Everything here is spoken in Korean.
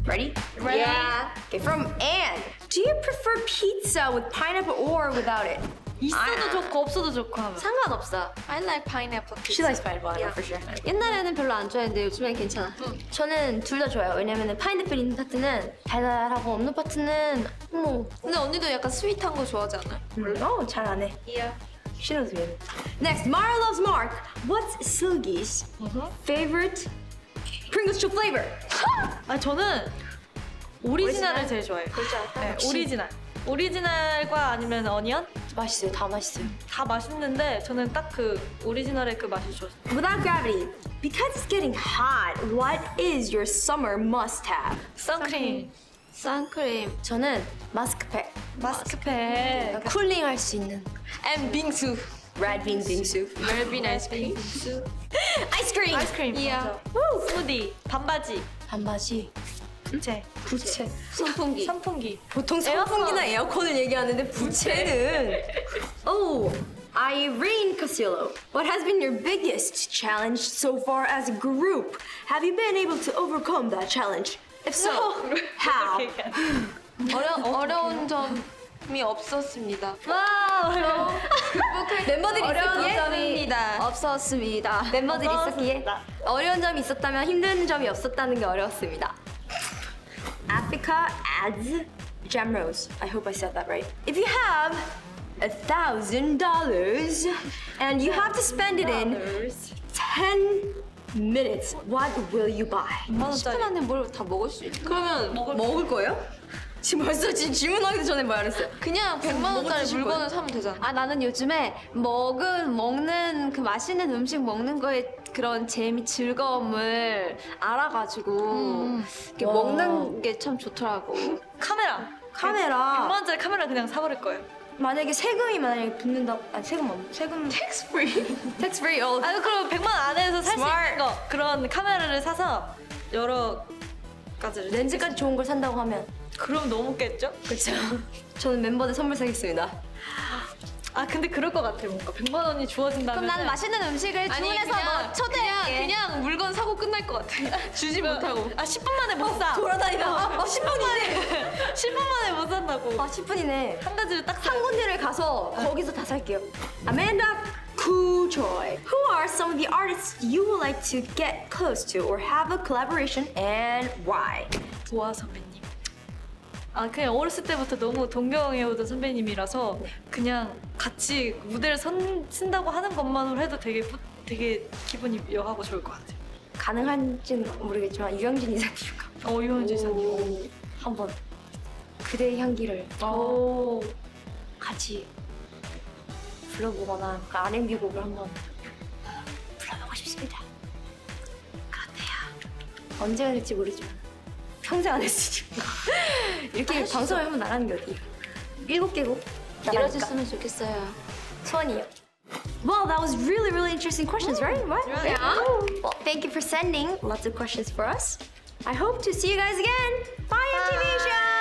Ready? Ready? Yeah. Okay, from Anne. Do you prefer pizza with pineapple or without it? 있어도 좋고 없어도 좋고 하면. 상관없어. I like pineapple pizza. She likes pineapple, I know for sure. 옛날에는 별로 안 좋아했는데 요즘엔 괜찮아. 저는 둘 다 좋아요. 왜냐면 파인애플 있는 파트는 달달하고 없는 파트는 뭐. 근데 언니도 약간 스윗한 거 좋아하지 않아요? 잘 안 해. Yeah. She knows me. Next, Mara loves Mark. What's Silgi's favorite Pringles chip flavor? 아 저는 오리지널을 제일 좋아해요. 그렇지 않아? 네, 오리지널. 오리지널과 아니면 어니언? 맛있어요. 다 맛있어요. 다 맛있는데 저는 딱 그 오리지널의 그 맛이 좋았어요. Without gravity, because it's getting hot, what is your summer must-have? 선크림. 선크림. 저는 마스크팩. 마스크팩. 쿨링할 수 있는. And 빙수. Red bean 빙수. 멜빈 아이스크림. 아이스크림. 아이스크림. 이야. 맞아. 스무디. 반바지. 반바지. 부채. 부채. 선풍기. 선풍기. 보통 선풍기나 에어컨을 얘기하는데 부채는. Oh, Irene Casillo. What has been your biggest challenge so far as a group? Have you been able to overcome that challenge? If so, how? 어려운 점이 없었습니다. 와우. 멤버들이 어려운 있었기에 점입니다. 없었습니다. 멤버들이 있었기에 어려운 점이 있었다면 힘든 점이 없었다는 게 어려웠습니다. Africa adds Jamrose. I hope I said that right. If you have $1,000 and you have to spend it in 10 minutes, what will you buy? 10분 안에 뭘 다 먹을 수 있어. 그러면 먹을 거예요? 지금 벌써 질문하기도 전에 말했어요. 그냥 100만 원짜리 드실 물건을 거예요? 사면 되잖아. 아 나는 요즘에 먹는 그 맛있는 음식 먹는 거에 그런 재미 즐거움을 알아가지고 이렇게 먹는 게 참 좋더라고. 카메라. 카메라. 100만 원짜리 카메라 그냥 사버릴 거예요. 만약에 세금이 만약에 붙는다. 아니 세금 없. 세금 tax free. tax free. 아니 그럼 100만 원 안에서 살 수 Smart. 있는 거 그런 카메라를 사서 여러 가지를 렌즈까지 좋은 걸 산다고 하면 그럼 너무 깼죠? 그렇죠. 저는 멤버들 선물 사겠습니다. 아 근데 그럴 것 같아 뭔가 100만 원이 주어진다면 그럼 나는 맛있는 음식을 주문해서 너 초대할게. 그냥 물건 사고 끝날 것 같아. 주지 못하고. 아 10분 만에 못 사. 돌아다니다. 10분이네. 10분 만에 못 산다고. 아 10분이네. 한 가지를 딱 한 군데를 가서 거기서 다 살게요. Amanda Kujoy. Who are some of the artists you would like to get close to or have a collaboration and why? 보아 선배님. 아 그냥 어렸을 때부터 너무 동경해오던 선배님이라서 그냥 같이 무대를 쓴다고 하는 것만으로 해도 되게 기분이 묘하고 좋을 것 같아요. 가능한지는 모르겠지만 유영진 이사님과 유현진 선님. 한번 그대의 향기를 오. 같이 불러보거나 그 R&B 곡을 한번 불러보고 싶습니다. 그렇대요. 언제가 될지 모르지만 평생 안 했으니까 이렇게 방송을 한번 나가는 게 어디예요? 7개국 나가니까 이뤄졌으면 좋겠어요. 소원이에요. Well, that was really interesting questions, right? What? Yeah. Well, thank you for sending lots of questions for us. I hope to see you guys again. Bye, MTV Show!